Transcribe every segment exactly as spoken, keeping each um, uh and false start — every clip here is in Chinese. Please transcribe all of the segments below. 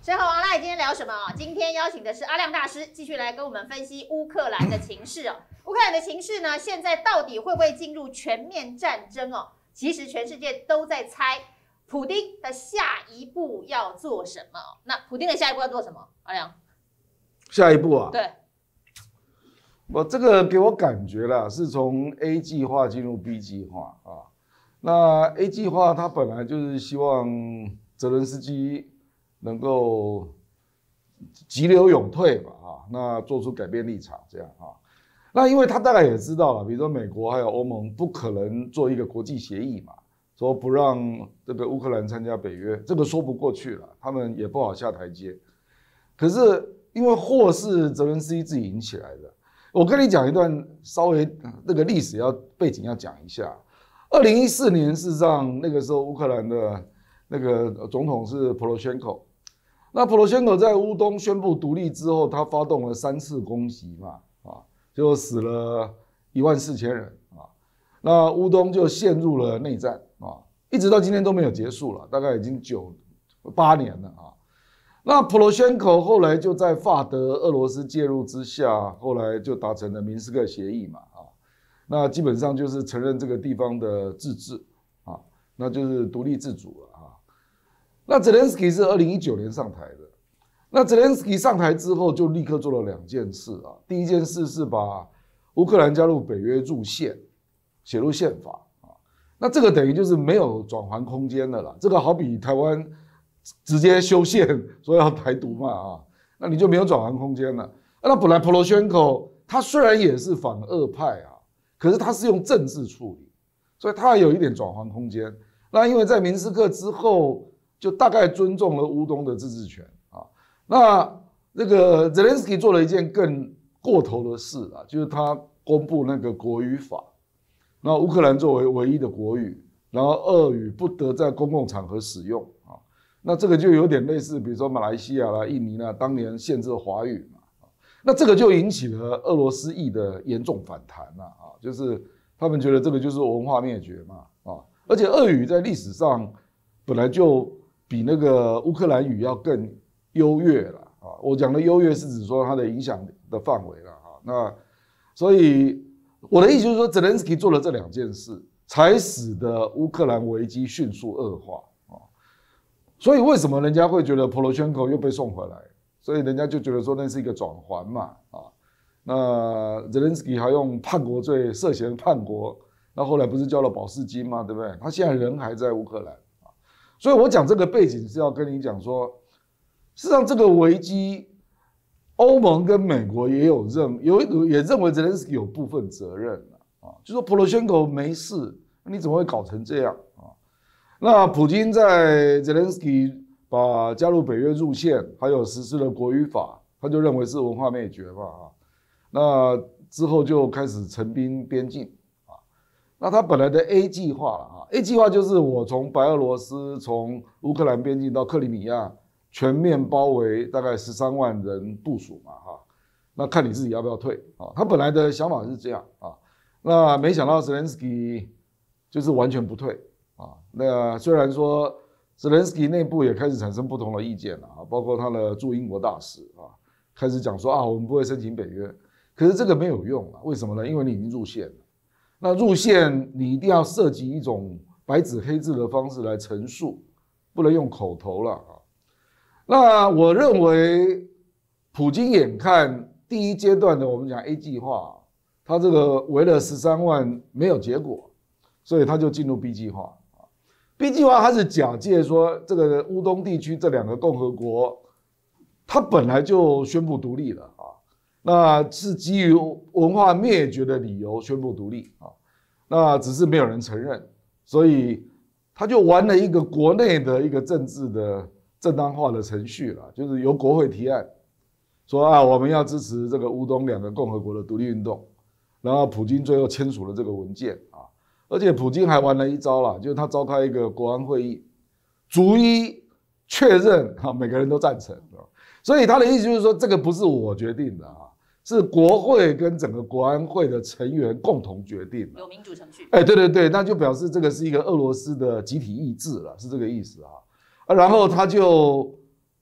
生活王赖今天聊什么啊？今天邀请的是阿亮大师，继续来跟我们分析乌克兰的情势哦。乌克兰的情势呢，现在到底会不会进入全面战争哦？其实全世界都在猜普丁的下一步要做什么。那普丁的下一步要做什么？阿亮， 下一步啊？ 对， 我这个给我感觉啦，是从 A 计划进入 B 计划啊。那 A 计划它本来就是希望泽伦斯基能够急流勇退嘛，啊，那做出改变立场这样啊。那因为他大概也知道了，比如说美国还有欧盟不可能做一个国际协议嘛，说不让这个乌克兰参加北约，这个说不过去了，他们也不好下台阶。可是因为祸是泽伦斯基自己引起来的，我跟你讲一段稍微那个历史要背景要讲一下。二零一四年事实上那个时候乌克兰的那个总统是普罗宣科。那普罗宣科在乌东宣布独立之后，他发动了三次攻击嘛，啊，就死了一万四千人啊。那乌东就陷入了内战啊，一直到今天都没有结束了，大概已经九八年了啊。那普罗宣科后来就在法德、俄罗斯介入之下，后来就达成了明斯克协议嘛，啊，那基本上就是承认这个地方的自治啊，那就是独立自主了啊。那泽连斯基是二零一九年上台的，那泽连斯基上台之后就立刻做了两件事啊。第一件事是把乌克兰加入北约入宪，写入宪法啊。那这个等于就是没有转圜空间的啦。这个好比台湾直接修宪说要台独嘛啊，那你就没有转圜空间了。那本来普罗宣科他虽然也是反俄派啊，可是他是用政治处理，所以他有一点转圜空间。那因为在明斯克之后，就大概尊重了乌东的自治权啊。那这个泽连斯基做了一件更过头的事啊，就是他公布那个国语法，那乌克兰作为唯一的国语，然后俄语不得在公共场合使用啊。那这个就有点类似，比如说马来西亚啦、印尼啦，当年限制华语嘛。那这个就引起了俄罗斯裔的严重反弹了啊，就是他们觉得这个就是文化灭绝嘛啊，而且俄语在历史上本来就比那个乌克兰语要更优越了啊！我讲的优越是指说它的影响的范围了啊。那所以我的意思就是说，泽连斯基做了这两件事，才使得乌克兰危机迅速恶化啊。所以为什么人家会觉得普罗宣科又被送回来？所以人家就觉得说那是一个转圜嘛啊。那泽连斯基还用叛国罪涉嫌叛国，那后来不是交了保释金吗？对不对？他现在人还在乌克兰。所以我讲这个背景是要跟你讲说，事实上这个危机，欧盟跟美国也有认有也认为泽连斯基有部分责任啊，就说普罗宣科没事，你怎么会搞成这样啊？那普京在泽连斯基把加入北约入宪，还有实施了国语法，他就认为是文化灭绝嘛啊，那之后就开始陈兵边境。那他本来的 A 计划了啊 ，A 计划就是我从白俄罗斯从乌克兰边境到克里米亚全面包围，大概十三万人部署嘛哈，那看你自己要不要退啊。他本来的想法是这样啊，那没想到泽连斯基就是完全不退啊。那虽然说泽连斯基内部也开始产生不同的意见了啊，包括他的驻英国大使啊，开始讲说啊，我们不会申请北约，可是这个没有用啊，为什么呢？因为你已经入宪了。那入宪你一定要涉及一种白纸黑字的方式来陈述，不能用口头了啊。那我认为，普京眼看第一阶段的我们讲 A 计划，他这个围了十三万没有结果，所以他就进入 B 计划。B 计划他是假借说这个乌东地区这两个共和国，他本来就宣布独立了啊。那是基于文化灭绝的理由宣布独立啊，那只是没有人承认，所以他就玩了一个国内的一个政治的正当化的程序了，就是由国会提案说啊，我们要支持这个乌东两个共和国的独立运动，然后普京最后签署了这个文件啊，而且普京还玩了一招啦，就是他召开一个国安会议，逐一确认啊，每个人都赞成，所以他的意思就是说，这个不是我决定的啊。是国会跟整个国安会的成员共同决定， 有民主程序。 哎，对对对，那就表示这个是一个俄罗斯的集体意志了，是这个意思啊。啊，然后他就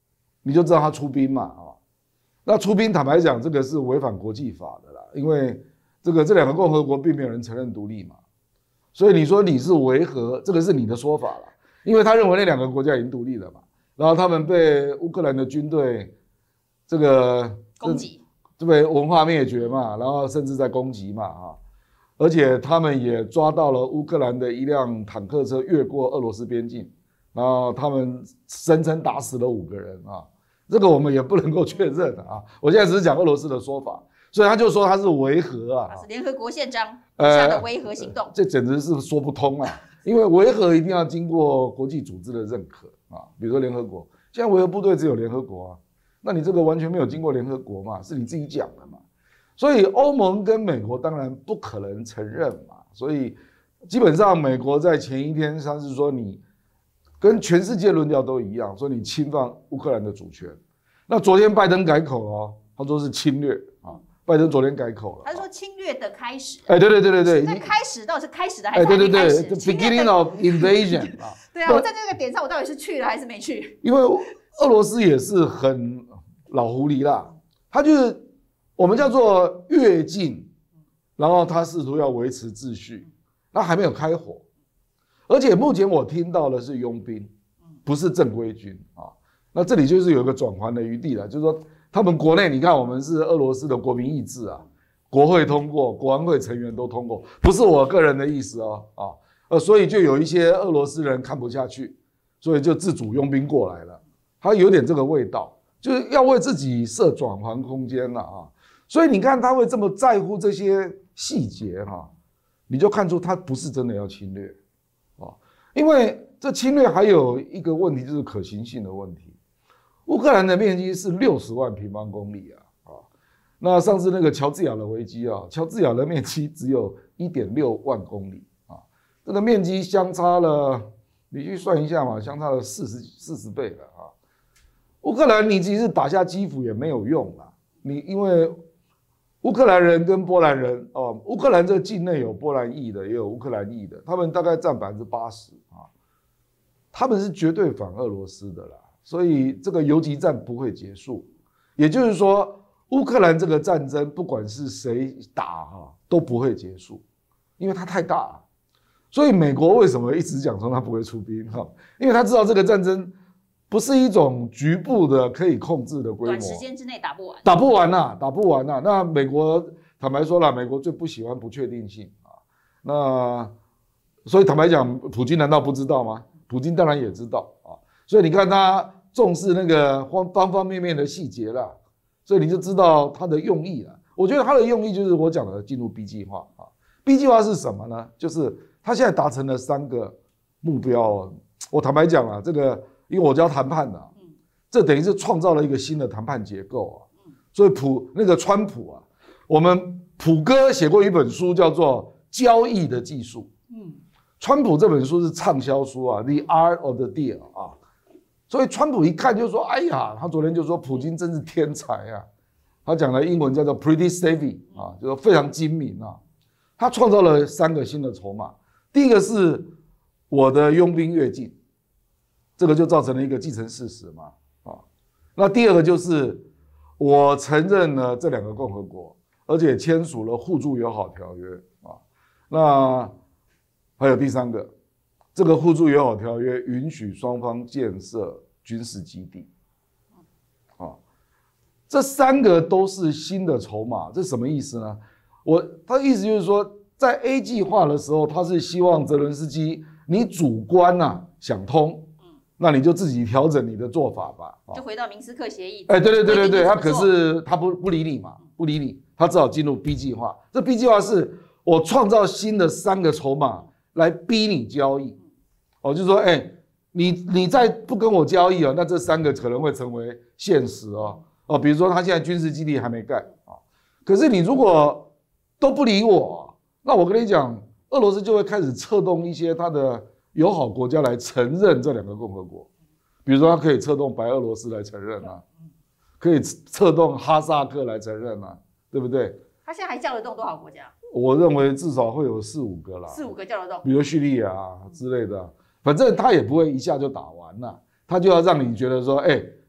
你就知道他出兵嘛啊。那出兵坦白讲，这个是违反国际法的啦，因为这个这两个共和国并没有人承认独立嘛，所以你说你是维和，这个是你的说法啦，因为他认为那两个国家已经独立了嘛，然后他们被乌克兰的军队这个攻击， 对不对？文化灭绝嘛，然后甚至在攻击嘛啊，而且他们也抓到了乌克兰的一辆坦克车越过俄罗斯边境，然后他们声称打死了五个人啊。这个我们也不能够确认啊，我现在只是讲俄罗斯的说法，所以他就说他是维和啊， 是联合国宪章下的维和行动， 呃、这简直是说不通啊！因为维和一定要经过国际组织的认可啊，比如说联合国，现在维和部队只有联合国啊，那你这个完全没有经过联合国嘛，是你自己讲的嘛，所以欧盟跟美国当然不可能承认嘛，所以基本上美国在前一天他是说你。跟全世界论调都一样，说你侵犯乌克兰的主权。那昨天拜登改口了、哦，他说是侵略啊。拜登昨天改口了， 他说侵略的开始。 哎，对对对对对， 那开始到底是开始的还是还没开始？ 哎，对对对 ，beginning of invasion 啊。 对啊，我在这个点上，我到底是去了还是没去？ 因为俄罗斯也是很老狐狸啦，他就是我们叫做越境，然后他试图要维持秩序，他还没有开火。而且目前我听到的是佣兵，不是正规军啊。那这里就是有一个转圜的余地了，就是说他们国内，你看我们是俄罗斯的国民意志啊，国会通过，国安会成员都通过，不是我个人的意思哦啊。呃，所以就有一些俄罗斯人看不下去，所以就自主佣兵过来了。他有点这个味道，就是要为自己设转圜空间了啊。所以你看他会这么在乎这些细节哈，你就看出他不是真的要侵略。因为这侵略还有一个问题，就是可行性的问题。乌克兰的面积是六十万平方公里啊，啊，那上次那个乔治亚的危机啊，乔治亚的面积只有 一点六万公里啊，这个面积相差了，你去算一下嘛，相差了四十四十倍了啊。乌克兰你即使打下基辅也没有用啊，你因为乌克兰人跟波兰人哦，乌克兰这境内有波兰裔的，也有乌克兰裔的，他们大概占百分之八十啊，他们是绝对反俄罗斯的啦，所以这个游击战不会结束。也就是说，乌克兰这个战争不管是谁打哈都不会结束，因为它太大了。所以美国为什么一直讲说他不会出兵哈？因为他知道这个战争不是一种局部的可以控制的规模， 短时间之内打不完， 打不完呐、啊，打不完呐、啊。那美国坦白说了，美国最不喜欢不确定性啊。那所以坦白讲，普京难道不知道吗？普京当然也知道啊。所以你看他重视那个方方方面面的细节啦，所以你就知道他的用意了。我觉得他的用意就是我讲的进入 B 计划啊。B 计划是什么呢？就是他现在达成了三个目标。我坦白讲啊，这个。因为我教谈判的、啊，这等于是创造了一个新的谈判结构啊。所以普那个川普啊，我们普哥写过一本书叫做《交易的技术》。嗯，川普这本书是畅销书啊，《The Art of the Deal》啊。所以川普一看就说：“哎呀，他昨天就说普京真是天才啊！”他讲的英文叫做 “pretty savvy” 啊，就是非常精明啊。他创造了三个新的筹码，第一个是我的佣兵越境。这个就造成了一个既成事实嘛，啊，那第二个就是我承认了这两个共和国，而且签署了互助友好条约啊，那还有第三个，这个互助友好条约允许双方建设军事基地，啊，这三个都是新的筹码，这什么意思呢？我他的意思就是说，在 A 计划的时候，他是希望泽伦斯基你主观啊想通。那你就自己调整你的做法吧， 就回到明斯克协议。 哎，对对对对对，他可是他不不理你嘛，不理你，他只好进入 B 计划。这 B 计划是我创造新的三个筹码来逼你交易，哦，就是说，哎，你你再不跟我交易哦，那这三个可能会成为现实哦，哦，比如说他现在军事基地还没盖啊，可是你如果都不理我，那我跟你讲，俄罗斯就会开始策动一些他的。友好国家来承认这两个共和国，比如说他可以策动白俄罗斯来承认啊，可以策动哈萨克来承认啊，对不对？ 他现在还叫得动多少国家？ 我认为至少会有四五个啦， 四五个叫得动， 比如叙利亚、啊、之类的，反正他也不会一下就打完了，他就要让你觉得说，哎、欸，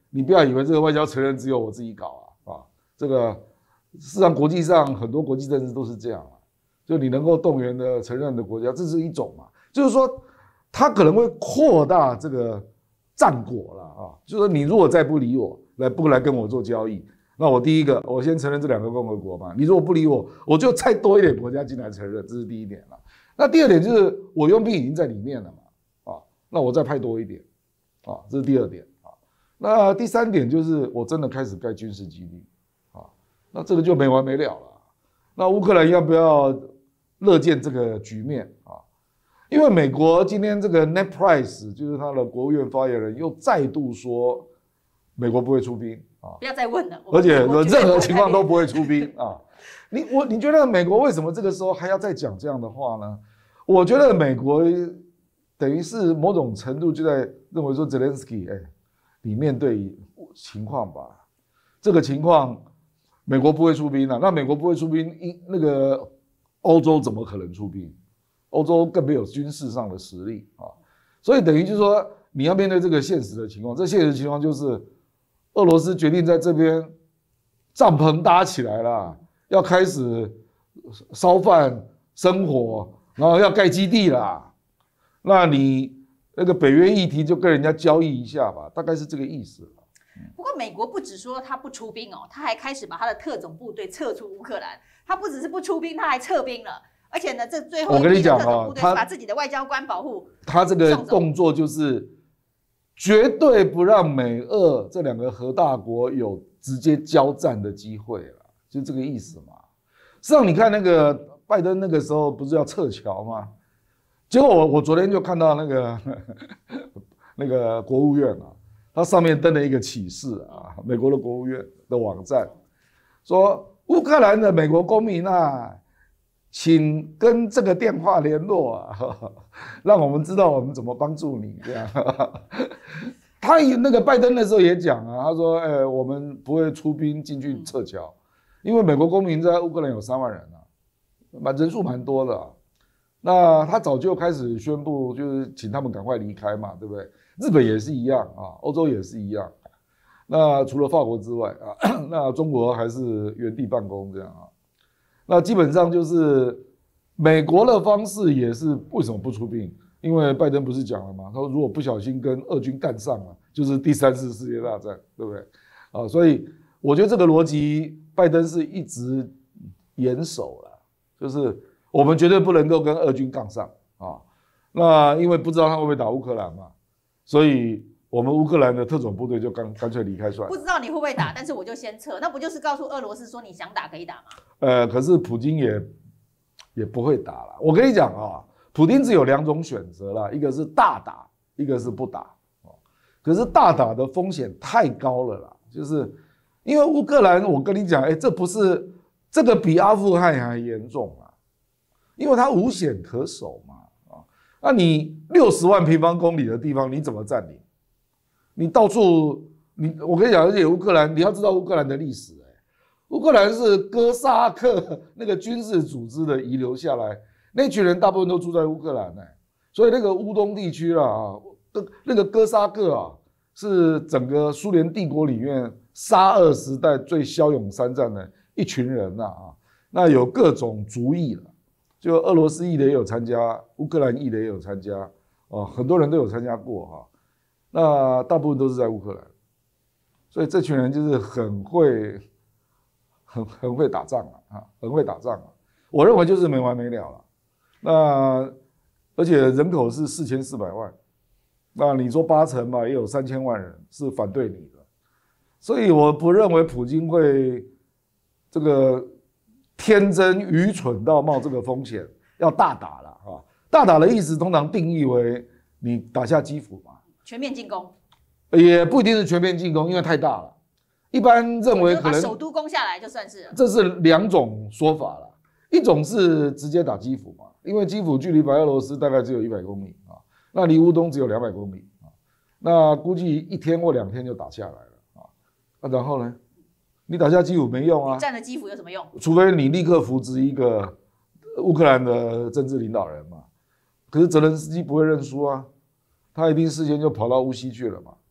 你不要以为这个外交承认只有我自己搞啊啊，这个事实上国际上很多国际政治都是这样啊，就你能够动员的承认的国家，这是一种嘛，就是说它可能会扩大这个战果了啊，就是说你如果再不理我，来不来跟我做交易，那我第一个我先承认这两个共和国嘛，你如果不理我，我就再多一点国家进来承认，这是第一点了。那第二点就是我佣兵已经在里面了嘛，啊，那我再派多一点，啊，这是第二点啊。那第三点就是我真的开始盖军事基地，啊，那这个就没完没了了。那乌克兰要不要乐见这个局面啊？因为美国今天这个 Ned Price 就是他的国务院发言人又再度说，美国不会出兵啊， 不要再问了， 而且任何情况都不会出兵啊。你我你觉得美国为什么这个时候还要再讲这样的话呢？我觉得美国等于是某种程度就在认为说 Zelensky， 哎，你面对情况吧，这个情况美国不会出兵啊，那美国不会出兵，那个欧洲怎么可能出兵？欧洲更没有军事上的实力啊，所以等于就是说你要面对这个现实的情况，这现实情况就是俄罗斯决定在这边帐篷搭起来了，要开始烧饭生火，然后要盖基地啦。那你那个北约议题就跟人家交易一下吧，大概是这个意思。 不过美国不只说他不出兵哦，他还开始把他的特种部队撤出乌克兰。他不只是不出兵，他还撤兵了。而且呢，这最后一批的特种部队是把自己的外交官保护。 他这个动作就是绝对不让美俄这两个核大国有直接交战的机会了，就这个意思嘛。实际上，你看那个拜登那个时候不是要撤侨吗？结果我我昨天就看到那个那个国务院啊，它上面登了一个启事啊，美国的国务院的网站说，乌克兰的美国公民啊，请跟这个电话联络啊，让我们知道我们怎么帮助你这样。他那个拜登的时候也讲啊，他说，哎、欸，我们不会出兵进去撤侨，因为美国公民在乌克兰有三万人啊，蛮人数蛮多的、啊。那他早就开始宣布，就是请他们赶快离开嘛，对不对？日本也是一样啊，欧洲也是一样。那除了法国之外啊，那中国还是原地办公这样啊。那基本上就是美国的方式也是为什么不出兵？因为拜登不是讲了吗？他说如果不小心跟俄军干上了，就是第三次世界大战，对不对？啊，所以我觉得这个逻辑，拜登是一直严守了，就是我们绝对不能够跟俄军杠上啊。那因为不知道他会不会打乌克兰嘛，所以我们乌克兰的特种部队就干干脆离开算了。 不知道你会不会打，但是我就先撤，那不就是告诉俄罗斯说你想打可以打吗？ 呃，可是普京也也不会打了。我跟你讲啊，普丁只有两种选择啦，一个是大打，一个是不打。可是大打的风险太高了啦，就是因为乌克兰，我跟你讲，哎，这不是这个比阿富汗还严重啊，因为它无险可守嘛，啊，那你六十万平方公里的地方你怎么占领？你到处你，我跟你讲，而且乌克兰，你要知道乌克兰的历史、欸，乌克兰是哥萨克那个军事组织的遗留下来，那群人大部分都住在乌克兰呢、欸，所以那个乌东地区啦啊，那个哥萨克啊，是整个苏联帝国里面沙俄时代最骁勇善战的一群人呐啊，那有各种族裔了，就俄罗斯裔的也有参加，乌克兰裔的也有参加，啊，很多人都有参加过哈，那大部分都是在乌克兰，所以这群人就是很会。很很会打仗啊，很会打仗啊！我认为就是没完没了了。那而且人口是四千四百万，那你说八成嘛，也有三千万人是反对你的，所以我不认为普京会这个天真愚蠢到冒这个风险要大打了啊！大打的意思通常定义为你打下基辅嘛， 全面进攻， 也不一定是全面进攻，因为太大了。一般认为可能首都攻下来就算是了， 这是两种说法了。一种是直接打基辅嘛，因为基辅距离白俄罗斯大概只有一百公里啊，那离乌东只有两百公里啊，那估计一天或两天就打下来了啊。那然后呢，你打下基辅没用啊， 你占了基辅有什么用？ 除非你立刻扶植一个乌克兰的政治领导人嘛。可是泽连斯基不会认输啊，他一定事先就跑到乌西去了嘛。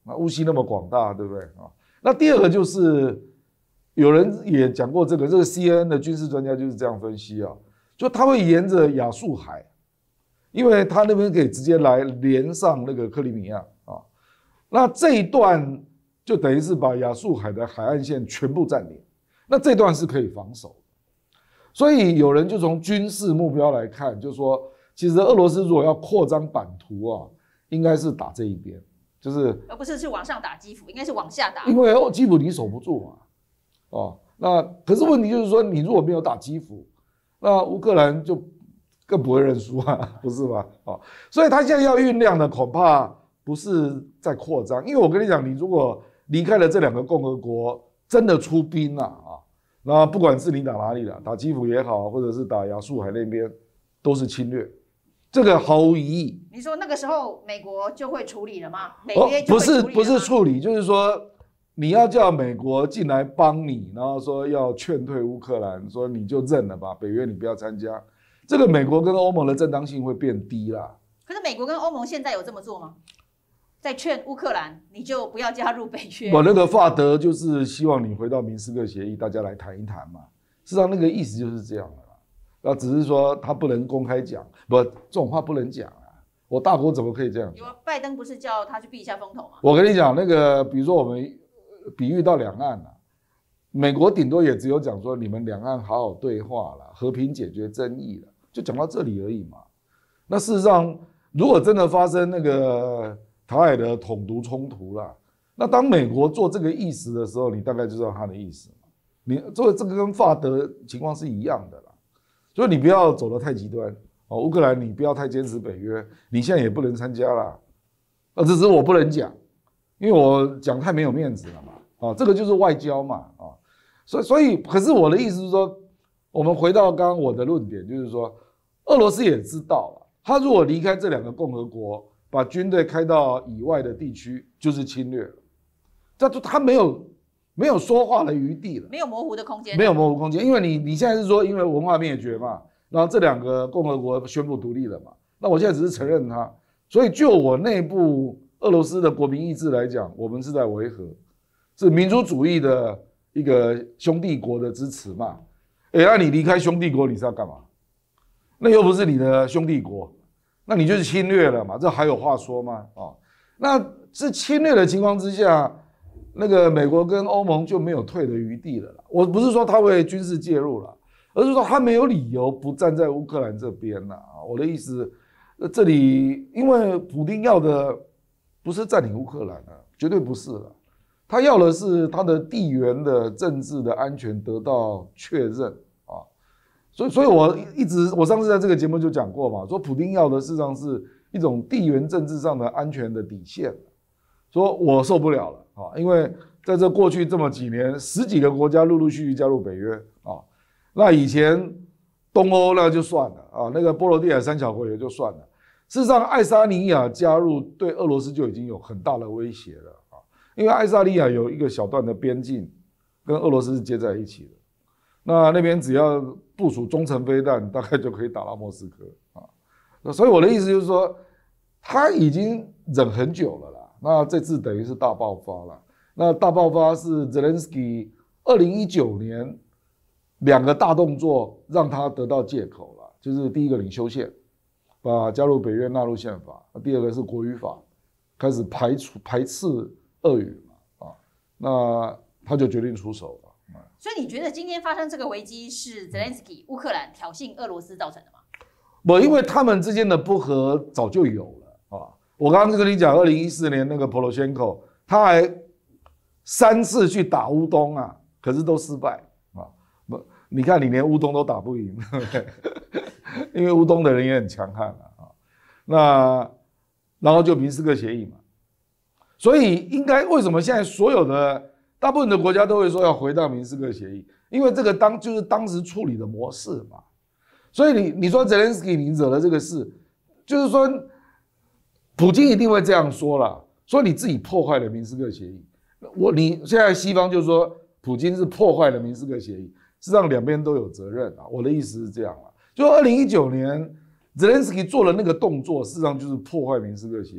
那乌西那么广大，对不对啊？那第二个就是有人也讲过这个，这个 C N N 的军事专家就是这样分析啊，就他会沿着亚速海，因为他那边可以直接来连上那个克里米亚啊，那这一段就等于是把亚速海的海岸线全部占领，那这段是可以防守。所以有人就从军事目标来看，就说其实俄罗斯如果要扩张版图啊，应该是打这一边，就是而不是是往上打基辅，应该是往下打。 因为基辅你守不住嘛，哦，那可是问题就是说，你如果没有打基辅，那乌克兰就更不会认输啊，不是吧？哦，所以他现在要酝酿的恐怕不是在扩张，因为我跟你讲，你如果离开了这两个共和国，真的出兵了啊。那不管是你打哪里了，打基辅也好，或者是打亚速海那边，都是侵略，这个毫无疑义。 你说那个时候美国就会处理了吗？北约就不会处理了吗？ 是不是处理，就是说你要叫美国进来帮你，然后说要劝退乌克兰，说你就认了吧，北约你不要参加，这个美国跟欧盟的正当性会变低啦。 可是美国跟欧盟现在有这么做吗？在劝乌克兰，你就不要加入北约。 我那个法德就是希望你回到明斯克协议，大家来谈一谈嘛。事实上，那个意思就是这样的啦。那只是说他不能公开讲，不，这种话不能讲啊。我大国怎么可以这样讲？ 拜登不是叫他去避一下风头吗？ 我跟你讲，那个比如说我们比喻到两岸啊，美国顶多也只有讲说你们两岸好好对话啦，和平解决争议啦，就讲到这里而已嘛。那事实上，如果真的发生那个台海的统独冲突啦，那当美国做这个意思的时候，你大概就知道他的意思嘛。你这个这个跟法德情况是一样的啦，所以你不要走得太极端哦。乌克兰你不要太坚持北约，你现在也不能参加啦。啊，这是我不能讲，因为我讲太没有面子了嘛。啊，这个就是外交嘛。啊，所以所以，可是我的意思是说，我们回到刚刚我的论点，就是说，俄罗斯也知道了，他如果离开这两个共和国，把军队开到以外的地区，就是侵略了。这就他没有没有说话的余地了， 没有模糊的空间， 没有模糊空间，因为你你现在是说因为文化灭绝嘛，然后这两个共和国宣布独立了嘛，那我现在只是承认它，所以就我内部俄罗斯的国民意志来讲，我们是在维和，是民族主义的一个兄弟国的支持嘛。哎，那你离开兄弟国，你是要干嘛？那又不是你的兄弟国，那你就是侵略了嘛，这还有话说吗？哦，那是侵略的情况之下，那个美国跟欧盟就没有退的余地了啦。我不是说他会军事介入了，而是说他没有理由不站在乌克兰这边啦。我的意思，这里因为普丁要的不是占领乌克兰啊，绝对不是了，他要的是他的地缘的政治的安全得到确认啊。所以，所以我一直我上次在这个节目就讲过嘛，说普丁要的事实上是一种地缘政治上的安全的底线。说我受不了了啊，因为在这过去这么几年，十几个国家陆陆续续加入北约啊，那以前东欧那就算了啊，那个波罗的海三小国也就算了。事实上，爱沙尼亚加入对俄罗斯就已经有很大的威胁了啊，因为爱沙尼亚有一个小段的边境跟俄罗斯是接在一起的，那那边只要部署中程飞弹，大概就可以打到莫斯科啊。所以我的意思就是说，他已经忍很久了啦。那这次等于是大爆发了。那大爆发是泽连斯基二零一九年两个大动作让他得到借口了，就是第一个领修宪，把加入北约纳入宪法；第二个是国语法，开始排除排斥俄语嘛，啊，那他就决定出手了。 所以你觉得今天发生这个危机是泽连斯基乌克兰挑衅俄罗斯造成的吗？ 不，因为他们之间的不和早就有了啊。我刚刚就跟你讲，二零一四年那个普罗宣科，他还三次去打乌东啊，可是都失败啊。不，你看你连乌东都打不赢，因为乌东的人也很强悍啊。那然后就明斯克协议嘛，所以应该为什么现在所有的大部分的国家都会说要回到明斯克协议？因为这个当就是当时处理的模式嘛。所以你你说泽连斯基你惹了这个事，就是说。普京一定会这样说啦，说你自己破坏了明斯克协议。我你现在西方就说普京是破坏了明斯克协议，事实上两边都有责任啊。我的意思是这样啦，就二零一九年泽连斯基做了那个动作，事实上就是破坏明斯克协议。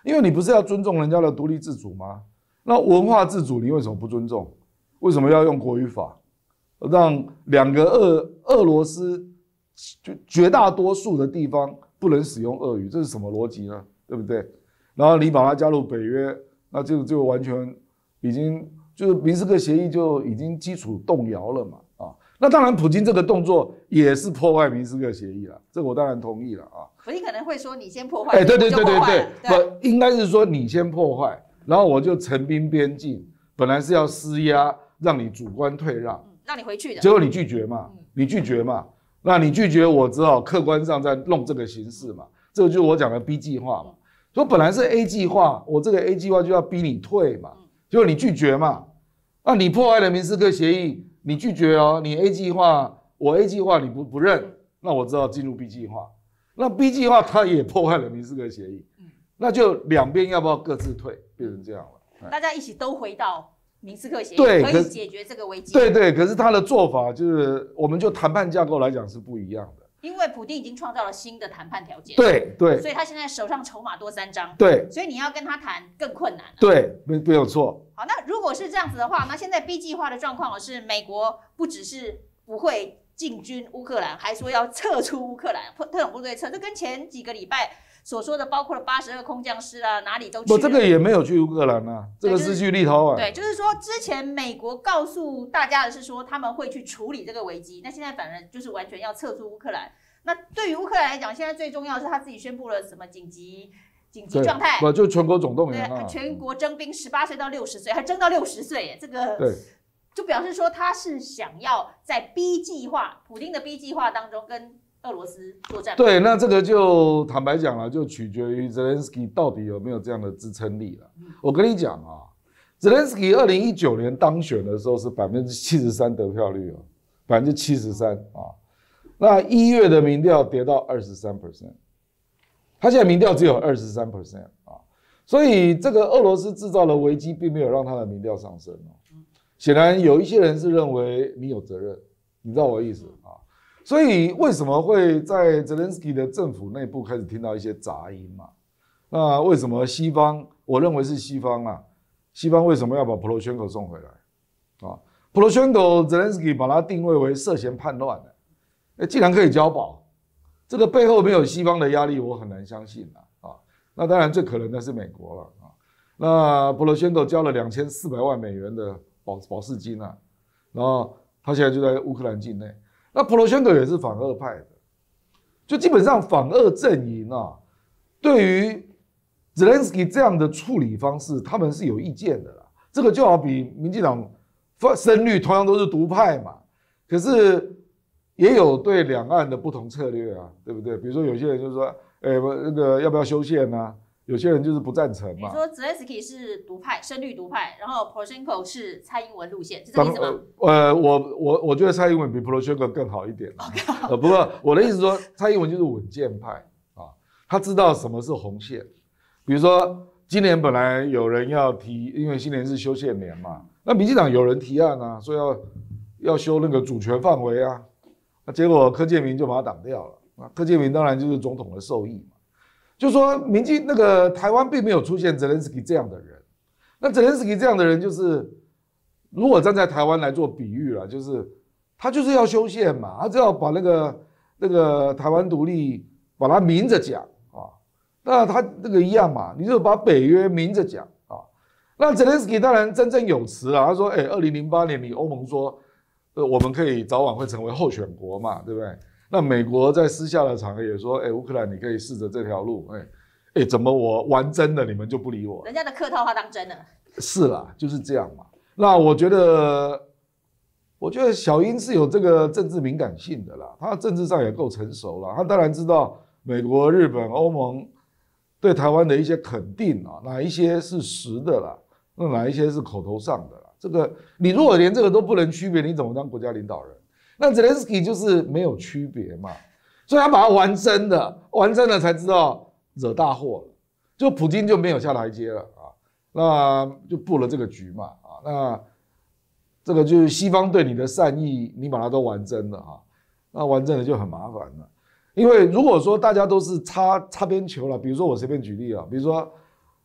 因为你不是要尊重人家的独立自主吗？那文化自主你为什么不尊重？为什么要用国语法，让两个俄俄罗斯就绝大多数的地方不能使用俄语？这是什么逻辑呢？对不对？然后你把它加入北约，那就就完全已经就是明斯克协议就已经基础动摇了嘛啊。那当然，普京这个动作也是破坏明斯克协议了，这个我当然同意了啊。 普京可能会说你先破坏， 哎，对对对对对， 对， 不应该是说你先破坏，然后我就陈兵边境，本来是要施压让你主观退让， 嗯、让你回去的， 结果你拒绝嘛，嗯、你拒绝嘛，那你拒绝我只好客观上在弄这个形式嘛，这个就是我讲的 B 计划嘛。所以本来是 A 计划，我这个 A 计划就要逼你退嘛，结果你拒绝嘛，那你破坏了明斯克协议，你拒绝哦，你 A 计划，我 A 计划你不不认，那我只好进入 B 计划，那 B 计划它也破坏了明斯克协议，那就两边要不要各自退，变成这样了， 大家一起都回到明斯克协议， 对， 可以解决这个危机。 对对，可是他的做法就是，我们就谈判架构来讲是不一样的。 因为普丁已经创造了新的谈判条件， 对对， 所以他现在手上筹码多三张， 对， 所以你要跟他谈更困难， 对，没没有错。 好，那如果是这样子的话，那现在 B 计划的状况是，美国不只是不会进军乌克兰，还说要撤出乌克兰，特种部队撤，这跟前几个礼拜所说的，包括了八十二空降师啊，哪里都去了。 不，这个也没有去乌克兰啊，这个是去立陶宛。 对，就是说之前美国告诉大家的是说他们会去处理这个危机，那现在反而就是完全要撤出乌克兰。那对于乌克兰来讲，现在最重要的是他自己宣布了什么紧急紧急状态， 不就全国总动员啊，全国征兵十八岁到六十岁，还征到六十岁，耶，这个对， 就表示说他是想要在 B 计划，普丁的 B 计划当中跟俄罗斯作战。 对，那这个就坦白讲了，就取决于泽连斯基到底有没有这样的支撑力了。嗯、我跟你讲啊，泽连斯基二零一九年当选的时候是百分之七十三得票率哦，百分之七十三啊。那一月的民调跌到二十三 percent， 他现在民调只有二十三 percent 啊，所以这个俄罗斯制造的危机并没有让他的民调上升哦。显然有一些人是认为你有责任，你知道我的意思啊？所以为什么会在泽连斯基的政府内部开始听到一些杂音嘛？那为什么西方？我认为是西方啊，西方为什么要把普罗宣科送回来啊？普罗宣科泽连斯基把他定位为涉嫌叛乱的。欸、既然可以交保，这个背后没有西方的压力，我很难相信啊。啊那当然最可能的是美国了啊。那普罗宣科交了两千四百万美元的保保释金啊，然后他现在就在乌克兰境内。那普罗宣科也是反俄派的，就基本上反俄阵营啊，对于泽连斯基这样的处理方式，他们是有意见的啦。这个就好比民进党深绿同样都是独派嘛，可是。也有对两岸的不同策略啊，对不对？比如说有些人就说，哎、欸，那个要不要修宪啊？有些人就是不赞成嘛。 你说泽连斯基是独派，深绿独派，然后 Poroshenko 是蔡英文路线，是这个意思吗？ 呃，我我我觉得蔡英文比 Poroshenko 更好一点、啊。呃，不过我的意思说，蔡英文就是稳健派啊，他知道什么是红线。比如说今年本来有人要提，因为今年是修宪年嘛，那民进党有人提案啊，说要要修那个主权范围啊。那结果柯建銘就把他挡掉了。柯建銘当然就是总统的受益嘛，就说民进那个台湾并没有出现泽连斯基这样的人。那泽连斯基这样的人，就是如果站在台湾来做比喻了，就是他就是要修宪嘛，他就要把那个那个台湾独立把它明着讲啊。那他那个一样嘛，你就把北约明着讲啊。那泽连斯基当然振振有词啊，他说：“哎、欸，二零零八年你欧盟说。”呃，我们可以早晚会成为候选国嘛，对不对？那美国在私下的场合也说，哎、欸，乌克兰你可以试着这条路，哎、欸，哎、欸，怎么我玩真的你们就不理我？ 人家的客套话当真了。 是啦，就是这样嘛。那我觉得，我觉得小英是有这个政治敏感性的啦，他政治上也够成熟了，他当然知道美国、日本、欧盟对台湾的一些肯定啊，哪一些是实的啦，那哪一些是口头上的啦。这个你如果连这个都不能区别，你怎么当国家领导人？那泽连斯基就是没有区别嘛，所以他把它玩真的，玩真的才知道惹大祸了，就普京就没有下台阶了啊，那就布了这个局嘛啊，那这个就是西方对你的善意，你把它都玩真了啊，那玩真了就很麻烦了，因为如果说大家都是擦擦边球了，比如说我随便举例啊，比如说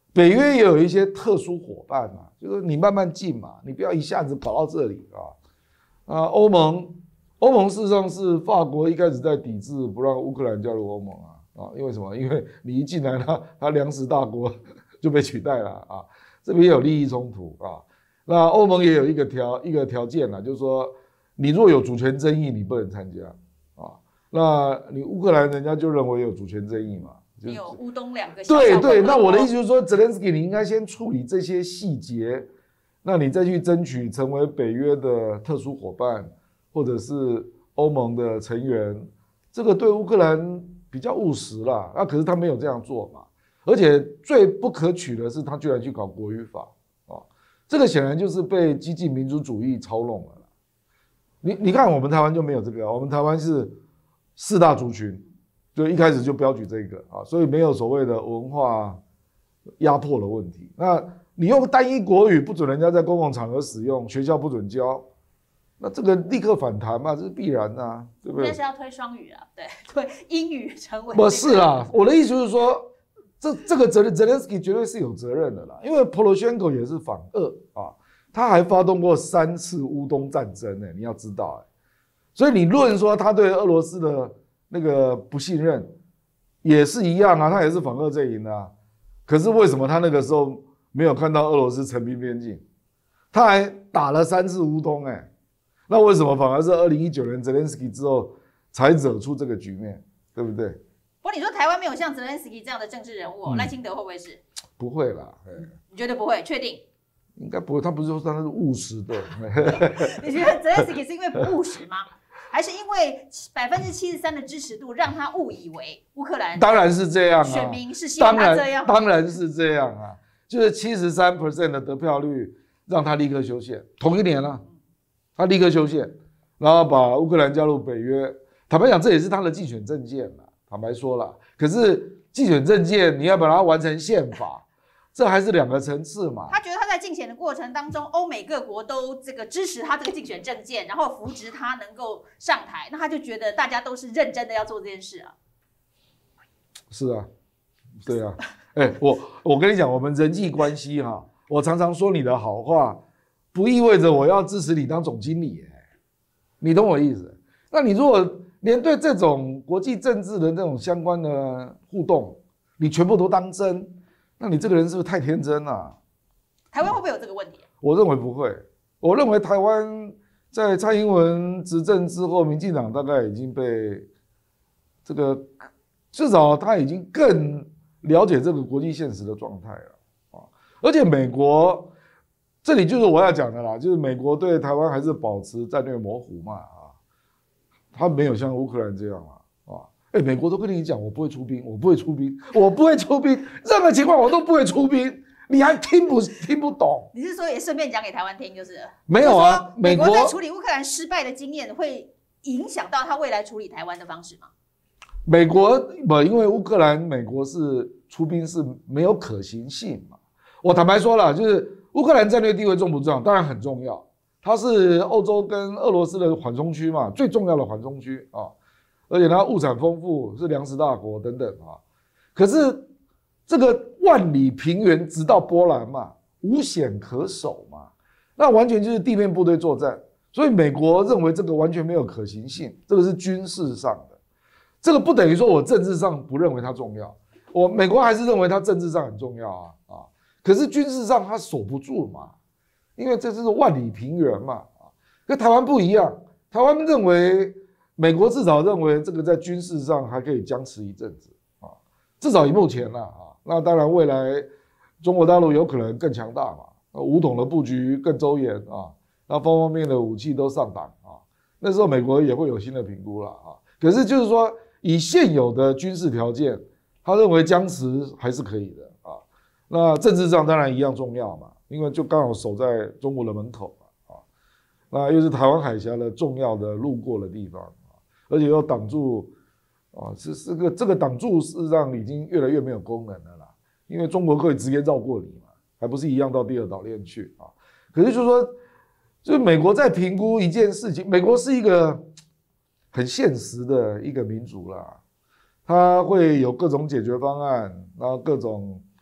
北约也有一些特殊伙伴嘛，就是你慢慢进嘛，你不要一下子跑到这里啊。啊，欧盟，欧盟事实上是法国一开始在抵制不让乌克兰加入欧盟啊啊，因为什么？因为你一进来，它它粮食大国就被取代了啊，这边有利益冲突啊。那欧盟也有一个条一个条件啊，就是说你若有主权争议，你不能参加啊。那你乌克兰人家就认为有主权争议嘛。 你有乌东两个小小对对，那我的意思就是说，泽连斯基你应该先处理这些细节，那你再去争取成为北约的特殊伙伴，或者是欧盟的成员，这个对乌克兰比较务实啦。那可是他没有这样做嘛，而且最不可取的是他居然去搞国语法啊，这个显然就是被激进民族主义操弄了啦。你你看我们台湾就没有这个，我们台湾是四大族群。就一开始就标举这个啊，所以没有所谓的文化压迫的问题。那你用单一国语不准人家在公共场合使用，学校不准教，那这个立刻反弹嘛，这是必然的啊，对不对？ 但是要推双语啊，对，推英语成为。 不是啦，我的意思就是说，这这个泽泽连斯基绝对是有责任的啦，因为普罗宣科也是反俄啊，他还发动过三次乌东战争呢、欸，你要知道哎、欸，所以你论说他对俄罗斯的那个不信任也是一样啊，他也是反俄阵营啊。可是为什么他那个时候没有看到俄罗斯成兵边境？他还打了三次乌东哎、欸，那为什么反而是二零一九年泽连斯基之后才惹出这个局面，对不对？ 不过你说台湾没有像泽连斯基这样的政治人物、哦，赖、嗯、清德会不会是？ 不会啦， 你觉得不会？确定？应该不会，他不是说他是务实的。 你觉得泽连斯基是因为不务实吗？还是因为百分之七十三的支持度让他误以为乌克兰当然是这样啊， 选民是希望他这样， 当然是这样啊，就是七十三 percent 的得票率让他立刻修宪，同一年啊，他立刻修宪，然后把乌克兰加入北约。坦白讲，这也是他的竞选政见啦，坦白说啦，可是竞选政见你要把它完成宪法，这还是两个层次嘛。 他觉得他在竞选的过程当中，欧美各国都这个支持他这个竞选政见，然后扶植他能够上台，那他就觉得大家都是认真的要做这件事啊。 是啊，对啊，哎、欸，我我跟你讲，我们人际关系哈，我常常说你的好话，不意味着我要支持你当总经理、欸，你懂我意思？那你如果连对这种国际政治的那种相关的互动，你全部都当真，那你这个人是不是太天真了、啊？ 台湾会不会有这个问题、啊？ 我认为不会。我认为台湾在蔡英文执政之后，民进党大概已经被这个至少他已经更了解这个国际现实的状态了啊。而且美国这里就是我要讲的啦，就是美国对台湾还是保持战略模糊嘛啊，他没有像乌克兰这样啊啊。哎，美国都跟你讲，我不会出兵，我不会出兵，我不会出兵，任何情况我都不会出兵。你还听不听不懂？ 你是说也顺便讲给台湾听，就是没有啊？ 美国在处理乌克兰失败的经验，会影响到他未来处理台湾的方式吗？ 美国不，因为乌克兰，美国是出兵是没有可行性嘛。我坦白说了，就是乌克兰战略地位重不重要？当然很重要，它是欧洲跟俄罗斯的缓冲区嘛，最重要的缓冲区啊，而且它物产丰富，是粮食大国等等啊。可是这个万里平原直到波兰嘛，无险可守嘛，那完全就是地面部队作战，所以美国认为这个完全没有可行性，这个是军事上的，这个不等于说我政治上不认为它重要，我美国还是认为它政治上很重要啊啊，可是军事上它守不住嘛，因为这就是万里平原嘛啊，跟台湾不一样，台湾认为美国至少认为这个在军事上还可以僵持一阵子啊，至少以目前啦啊。那当然，未来中国大陆有可能更强大嘛，武统的布局更周延啊，那方方面面的武器都上档啊，那时候美国也会有新的评估了啊。可是就是说，以现有的军事条件，他认为僵持还是可以的啊。那政治上当然一样重要嘛，因为就刚好守在中国的门口嘛啊，那又是台湾海峡的重要的路过的地方啊，而且又挡住。啊，是这个这个挡住事实上已经越来越没有功能了啦，因为中国可以直接绕过你嘛，还不是一样到第二岛链去啊？可是就是说，就是美国在评估一件事情，美国是一个很现实的一个民族啦，它会有各种解决方案，然后各种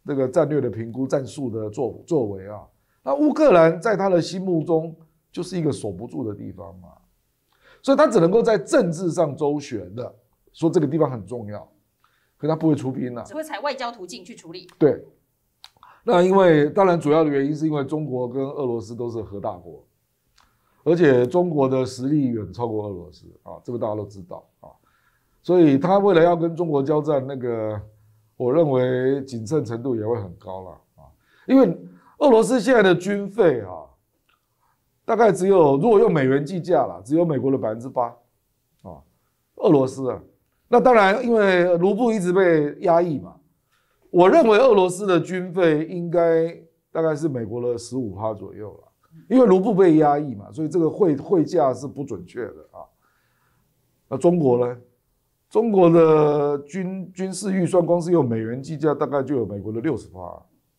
这个战略的评估、战术的作作为啊。那乌克兰在他的心目中就是一个守不住的地方嘛，所以他只能够在政治上周旋的说这个地方很重要，可他不会出兵啊， 只会采外交途径去处理。 对，那因为当然主要的原因是因为中国跟俄罗斯都是核大国，而且中国的实力远超过俄罗斯啊，这个大家都知道啊，所以他为了要跟中国交战，那个我认为谨慎程度也会很高了啊，因为俄罗斯现在的军费啊，大概只有如果用美元计价啦，只有美国的百分之八啊，俄罗斯啊，那当然因为卢布一直被压抑嘛，我认为俄罗斯的军费应该大概是美国的十五趴左右了，因为卢布被压抑嘛，所以这个汇汇价是不准确的啊。那中国呢？中国的军军事预算光是用美元计价，大概就有美国的六十趴。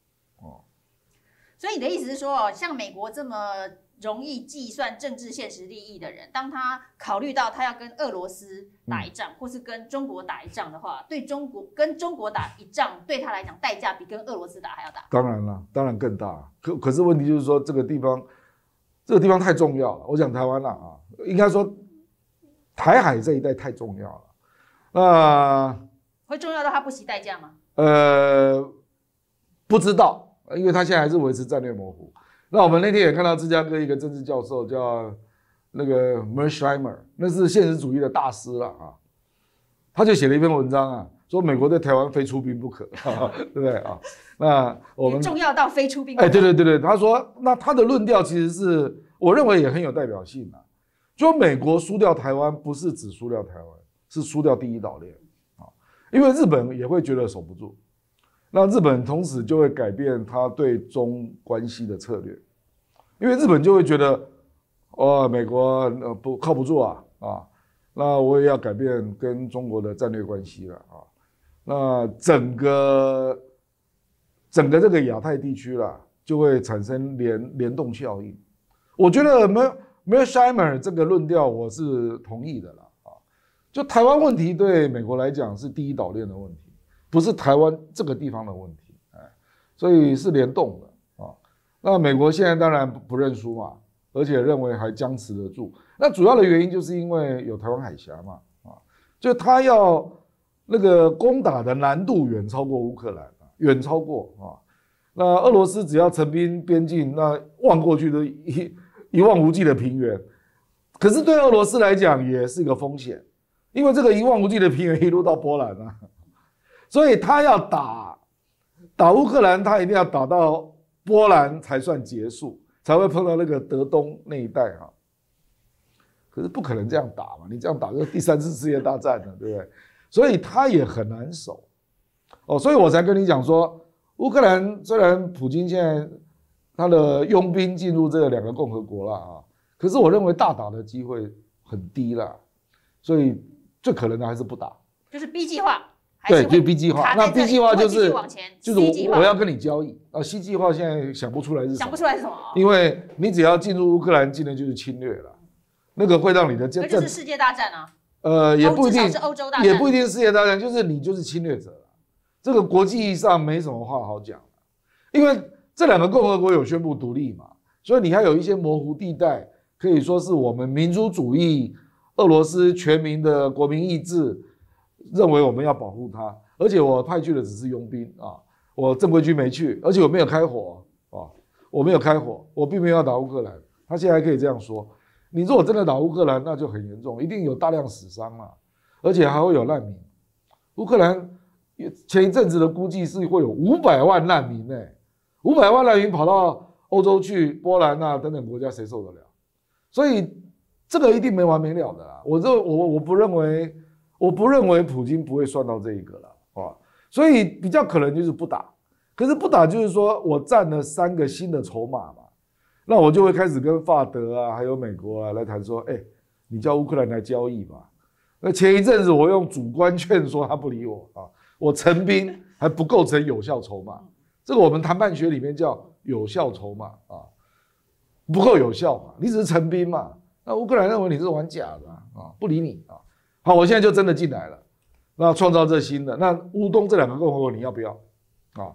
所以你的意思是说，哦，像美国这么容易计算政治现实利益的人，当他考虑到他要跟俄罗斯打一仗，嗯、或是跟中国打一仗的话，对中国跟中国打一仗，对他来讲代价比跟俄罗斯打还要大。当然了，当然更大。可可是问题就是说，这个地方，这个地方太重要了。我讲台湾了啊，应该说台海这一带太重要了。那会重要到他不惜代价吗？ 呃，不知道。因为他现在还是维持战略模糊。那我们那天也看到芝加哥一个政治教授叫那个 Mersheimer， 那是现实主义的大师了啊，他就写了一篇文章啊，说美国对台湾非出兵不可，对不对啊？那我们重要到非出兵不可。 哎，对对对对，他说，那他的论调其实是我认为也很有代表性啊，就美国输掉台湾不是只输掉台湾，是输掉第一岛链啊，因为日本也会觉得守不住。那日本同时就会改变他对中关系的策略，因为日本就会觉得，哦，美国呃不靠不住啊啊，那我也要改变跟中国的战略关系了啊，那整个整个这个亚太地区啦，就会产生联联动效应。我觉得 Mersheimer 这个论调我是同意的啦啊，就台湾问题对美国来讲是第一岛链的问题。不是台湾这个地方的问题，哎，所以是联动的啊。那美国现在当然不认输嘛，而且认为还僵持得住。那主要的原因就是因为有台湾海峡嘛，啊，就他要那个攻打的难度远超过乌克兰，远超过啊。那俄罗斯只要陈兵边境，那望过去的一一望无际的平原，可是对俄罗斯来讲也是一个风险，因为这个一望无际的平原一路到波兰啊。所以他要打打乌克兰，他一定要打到波兰才算结束，才会碰到那个德东那一带哈。可是不可能这样打嘛，你这样打就是第三次世界大战了，对不对？所以他也很难守哦，所以我才跟你讲说，乌克兰虽然普京现在他的佣兵进入这两个共和国了啊，可是我认为大打的机会很低啦，所以最可能的还是不打， 就是 B 计划。 对，就 B 计划。那 B 计划就是就是我我要跟你交易啊。C 计划现在想不出来是什么？ 想不出来是什么？ 因为你只要进入乌克兰境内就是侵略了，那个会让你的这就是世界大战啊。 呃，也不一定是欧洲大战， 也不一定是世界大战，就是你就是侵略者了。这个国际上没什么话好讲，因为这两个共和国有宣布独立嘛，所以你还有一些模糊地带，可以说是我们民族主义、俄罗斯全民的国民意志。认为我们要保护他，而且我派去的只是佣兵啊，我正规军没去，而且我没有开火啊，我没有开火，我并没有要打乌克兰。他现在还可以这样说，你如果真的打乌克兰，那就很严重，一定有大量死伤嘛，而且还会有难民。乌克兰前一阵子的估计是会有五百万难民呢、欸，五百万难民跑到欧洲去，波兰啊等等国家，谁受得了？所以这个一定没完没了的啦。我这我我不认为。我不认为普京不会算到这一个了啊，所以比较可能就是不打。可是不打就是说我占了三个新的筹码嘛，那我就会开始跟法德啊，还有美国啊来谈说，哎、欸，你叫乌克兰来交易吧。那前一阵子我用主观劝说他不理我啊，我陈兵还不构成有效筹码，这个我们谈判学里面叫有效筹码啊，不够有效嘛，你只是陈兵嘛，那乌克兰认为你是玩假的啊，不理你啊。好，我现在就真的进来了，那创造这新的，那乌东这两个共和国你要不要？啊，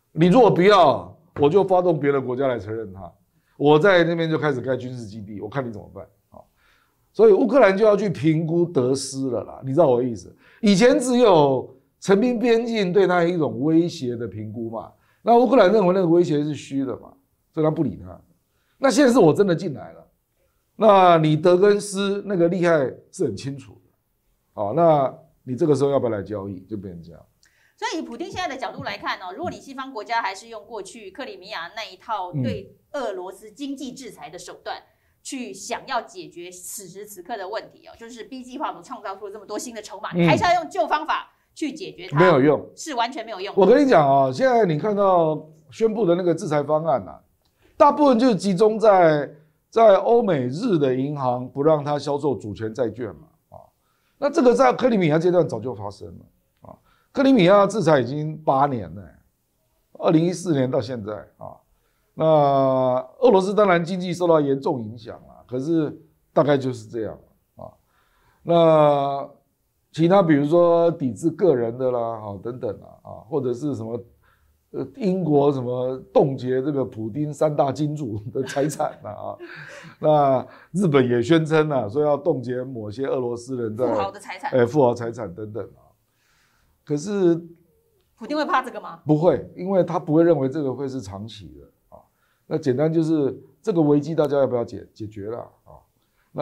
你如果不要，我就发动别的国家来承认它，我在那边就开始盖军事基地，我看你怎么办啊？所以乌克兰就要去评估得失了啦，你知道我的意思？以前只有成兵边境对他一种威胁的评估嘛，那乌克兰认为那个威胁是虚的嘛，所以他不理他。那现在是我真的进来了，那你得跟失那个利害是很清楚的，好，那你这个时候要不要来交易，就变成这样。 所以以普丁现在的角度来看哦，如果你西方国家还是用过去克里米亚那一套对俄罗斯经济制裁的手段，去想要解决此时此刻的问题哦，就是 B 计划所创造出了这么多新的筹码，你还是要用旧方法去解决它， 没有用， 是完全没有用的。 我跟你讲啊，现在你看到宣布的那个制裁方案啊，大部分就是集中在在欧美日的银行不让它销售主权债券嘛，啊，那这个在克里米亚阶段早就发生了啊，克里米亚制裁已经八年了，二零一四年到现在啊，那俄罗斯当然经济受到严重影响啊，可是大概就是这样啊，那其他比如说抵制个人的啦，啊等等啊，啊或者是什么。呃，英国什么冻结这个普丁三大金主的财产啊？那日本也宣称啊，说要冻结某些俄罗斯人的富豪的财产， 哎、欸，富豪财产等等啊。可是， 普丁会怕这个吗？ 不会，因为他不会认为这个会是长期的啊。那简单就是这个危机大家要不要解解决了啊？那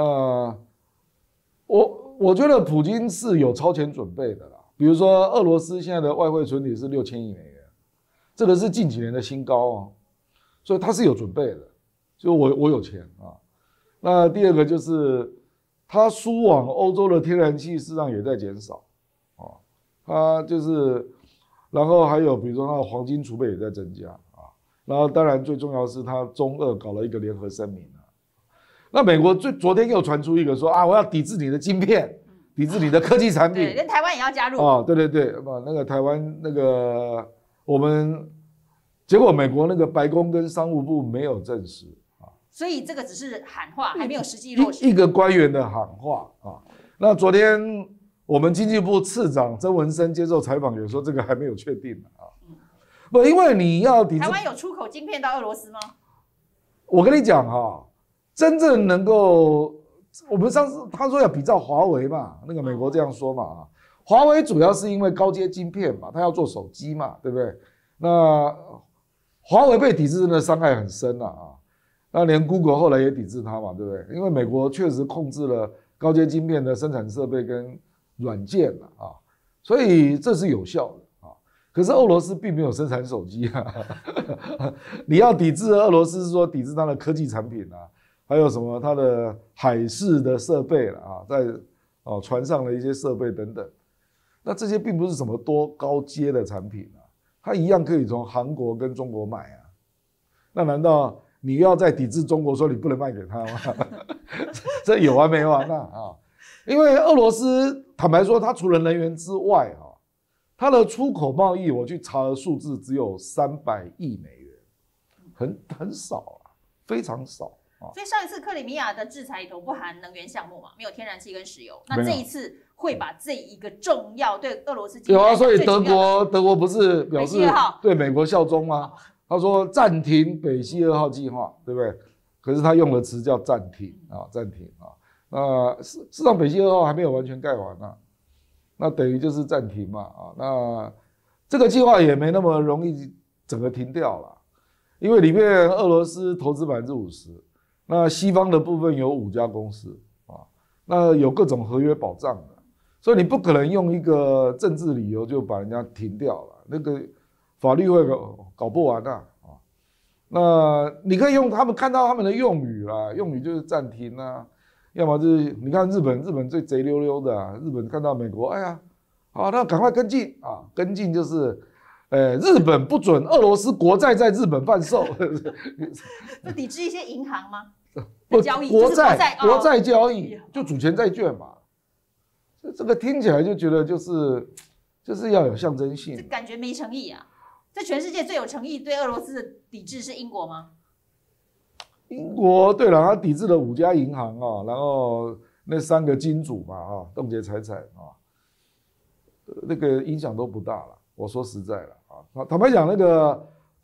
我我觉得普丁是有超前准备的啦，比如说俄罗斯现在的外汇存底是六千亿美元。这个是近几年的新高哦，所以他是有准备的，就我我有钱啊。那第二个就是他输往欧洲的天然气市场也在减少啊，他就是，然后还有比如说他的黄金储备也在增加啊，然后当然最重要的是他中俄搞了一个联合声明啊。那美国最昨天又传出一个说啊，我要抵制你的晶片，抵制你的科技产品， 对，连台湾也要加入啊，对对对，那个台湾那个。我们结果美国那个白宫跟商务部没有证实啊， 所以这个只是喊话，还没有实际落实。 一个官员的喊话啊。那昨天我们经济部次长曾文生接受采访，也说这个还没有确定啊。不，因为你要抵制台湾有出口晶片到俄罗斯吗？ 我跟你讲哈，真正能够，我们上次他说要比照华为嘛，那个美国这样说嘛啊。华为主要是因为高阶晶片嘛，它要做手机嘛，对不对？那华为被抵制真的伤害很深啊，那连 Google 后来也抵制它嘛，对不对？因为美国确实控制了高阶晶片的生产设备跟软件了啊，所以这是有效的啊。可是俄罗斯并没有生产手机啊，你要抵制俄罗斯是说抵制它的科技产品啊，还有什么它的海事的设备啊，在哦船上的一些设备等等。那这些并不是什么多高阶的产品啊，它一样可以从韩国跟中国买啊。那难道你要在抵制中国说你不能卖给他吗？这有完没完啊？啊！因为俄罗斯坦白说，它除了能源之外啊，它的出口贸易我去查了数字只有三百亿美元，很很少啊，非常少。 所以上一次克里米亚的制裁里头不含能源项目嘛，没有天然气跟石油。那这一次会把这一个重要对俄罗斯经济有啊，所以德国德国不是表示对美国效忠吗？他说暂停北溪二号计划，对不对？可是他用的词叫暂停啊，暂停啊。那事实上北溪二号还没有完全盖完啊，那等于就是暂停嘛啊。那这个计划也没那么容易整个停掉了，因为里面俄罗斯投资百分之五十。那西方的部分有五家公司啊，那有各种合约保障的，所以你不可能用一个政治理由就把人家停掉了，那个法律会搞搞不完啊啊。那你可以用他们看到他们的用语啦，用语就是暂停啊，要么就是你看日本，日本最贼溜溜的啊，日本看到美国，哎呀，好，那赶快跟进啊，跟进就是。呃，日本不准俄罗斯国债在日本贩售， 不抵制一些银行吗？ 不交易国债， 国债国债交易就主权债券嘛。这这个听起来就觉得就是就是要有象征性， 这感觉没诚意啊！这全世界最有诚意对俄罗斯的抵制是英国吗？ 英国对了，他抵制了五家银行啊，然后那三个金主嘛啊，冻结财产啊，那个影响都不大了。我说实在了啊，坦白讲，那个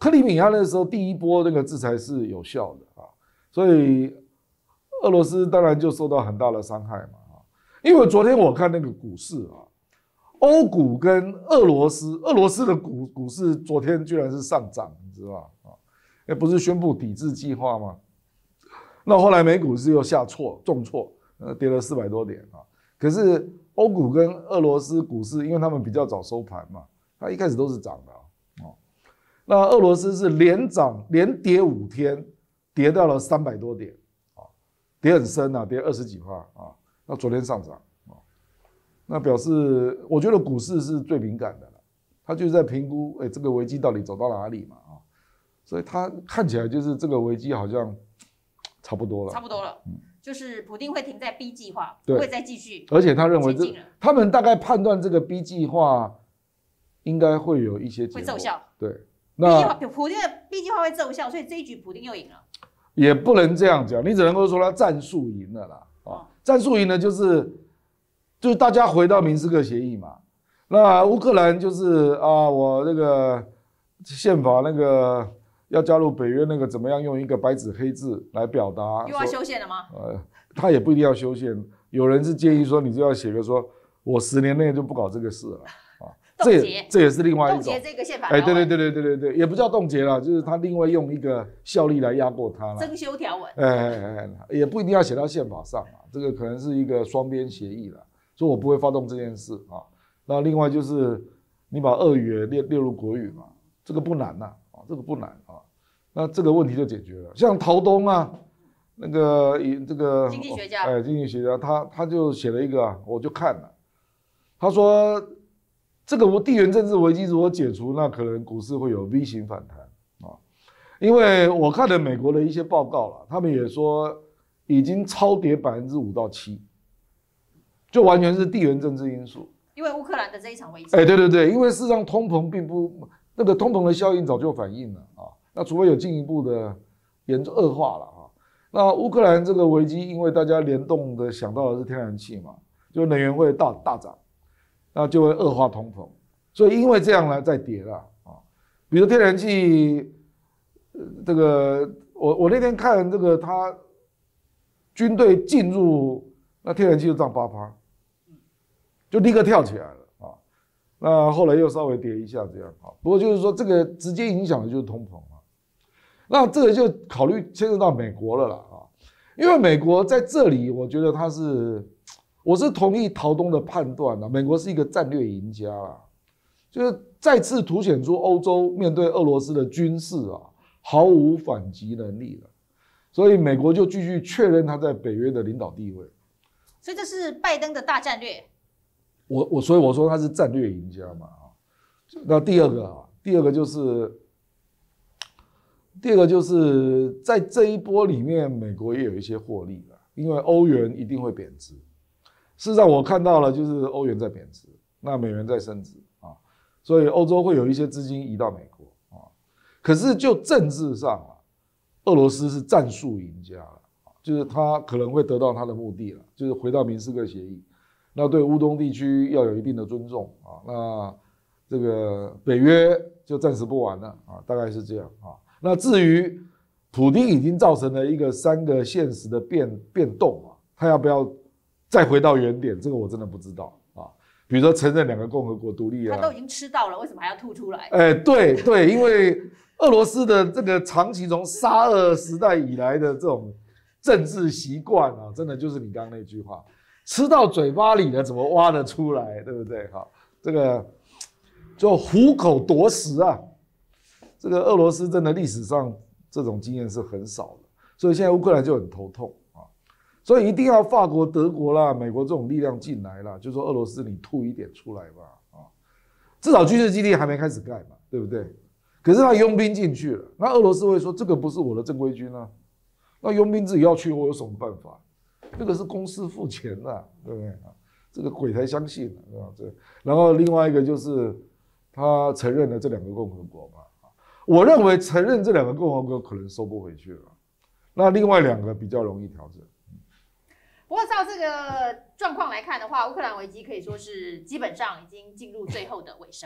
克里米亚那时候第一波那个制裁是有效的啊，所以俄罗斯当然就受到很大的伤害嘛啊。因为昨天我看那个股市啊，欧股跟俄罗斯，俄罗斯的股股市昨天居然是上涨，你知道吗？啊，哎，不是宣布抵制计划吗？那后来美股是又下挫重挫，呃，跌了四百多点啊。可是欧股跟俄罗斯股市，因为他们比较早收盘嘛，它一开始都是涨的啊。那俄罗斯是连涨连跌五天，跌到了三百多点啊，跌很深啊，跌二十几%啊。那昨天上涨啊，那表示我觉得股市是最敏感的了，它就是在评估，哎，这个危机到底走到哪里嘛啊，所以它看起来就是这个危机好像差不多了， 差不多了，嗯，就是普丁会停在 B 计划，不会再继续， 而且他认为这，他们大概判断这个 B 计划应该会有一些结果会奏效， 对。 那普丁的 B 计划会奏效，所以这一局普丁又赢了。 也不能这样讲，你只能够说他战术赢了啦。哦，战术赢了就是就是大家回到明斯克协议嘛。那乌克兰就是啊，我那个宪法那个要加入北约那个怎么样用一个白纸黑字来表达？ 又要修宪了吗？ 呃，他也不一定要修宪，有人是建议说你就要写个说，我十年内就不搞这个事了。这也这也是另外一种冻结这个宪法。 哎，对对对对对对对，也不叫冻结啦，就是他另外用一个效力来压过他啦。 增修条文。 哎哎哎，也不一定要写到宪法上啊，这个可能是一个双边协议啦，说我不会发动这件事啊。那另外就是你把俄语也列列入国语嘛，这个不难呐啊，这个不难啊。那这个问题就解决了。像陶东啊，那个以这个经济学家， 哎，经济学家他他就写了一个，我就看了，他说。这个地缘政治危机如果解除，那可能股市会有 V 型反弹啊，因为我看了美国的一些报告了，他们也说已经超跌百分之五到七，就完全是地缘政治因素。 因为乌克兰的这一场危机， 哎，对对对，因为事实上通膨并不那个通膨的效应早就反映了啊，那除非有进一步的严重恶化了啊。那乌克兰这个危机，因为大家联动的想到的是天然气嘛，就能源会大大涨。那就会恶化通膨，所以因为这样呢，再跌了啊。比如天然气，这个我我那天看这个他军队进入，那天然气就涨八趴，就立刻跳起来了啊。那后来又稍微跌一下这样啊。不过就是说这个直接影响的就是通膨啊。那这个就考虑牵涉到美国了啦啊，因为美国在这里，我觉得它是。我是同意陶东的判断啊，美国是一个战略赢家啦，就是再次凸显出欧洲面对俄罗斯的军事啊毫无反击能力了，所以美国就继续确认他在北约的领导地位。 所以这是拜登的大战略。 我我所以我说他是战略赢家嘛啊。那第二个啊，第二个就是第二个就是在这一波里面，美国也有一些获利了，因为欧元一定会贬值。事实上，我看到了，就是欧元在贬值，那美元在升值啊，所以欧洲会有一些资金移到美国啊。可是就政治上啊，俄罗斯是战术赢家了，就是他可能会得到他的目的了，就是回到明斯克协议，那对乌东地区要有一定的尊重啊。那这个北约就暂时不玩了啊，大概是这样啊。那至于普丁已经造成了一个三个现实的变变动啊，他要不要？再回到原点，这个我真的不知道啊。比如说承认两个共和国独立啊， 他都已经吃到了，为什么还要吐出来？ 哎，对对，因为俄罗斯的这个长期从沙俄时代以来的这种政治习惯啊，真的就是你刚刚那句话，吃到嘴巴里了，怎么挖得出来，对不对？哈，这个就虎口夺食啊。这个俄罗斯真的历史上这种经验是很少的，所以现在乌克兰就很头痛。所以一定要法国、德国啦、美国这种力量进来啦，就说俄罗斯你吐一点出来吧，啊，至少军事基地还没开始盖嘛，对不对？可是他佣兵进去了，那俄罗斯会说这个不是我的正规军啊，那佣兵自己要去，我有什么办法？这个是公司付钱的、啊，对不对？这个鬼才相信、啊，对吧？这然后另外一个就是他承认了这两个共和国嘛，我认为承认这两个共和国可能收不回去了，那另外两个比较容易调整。 不过照这个状况来看的话，乌克兰危机可以说是基本上已经进入最后的尾声了。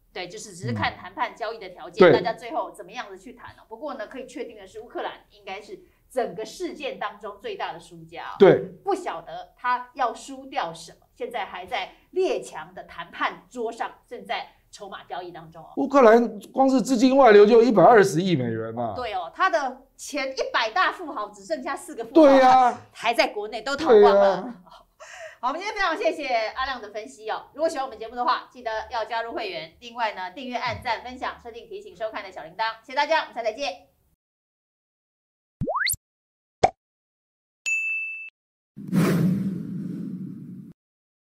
对，就是只是看谈判交易的条件， 嗯、 大家最后怎么样的去谈哦。不过呢，可以确定的是，乌克兰应该是整个事件当中最大的输家、哦。 对， 不晓得他要输掉什么，现在还在列强的谈判桌上，正在筹码交易当中哦。 乌克兰光是资金外流就一百二十亿美元嘛。 对哦，他的前一百大富豪只剩下四个富豪， 对呀、啊， 还在国内都逃光了。 啊、 好，我们今天非常谢谢阿亮的分析哦。如果喜欢我们节目的话，记得要加入会员。另外呢，订阅、按赞、分享、设定提醒收看的小铃铛。谢谢大家，我们下次再见。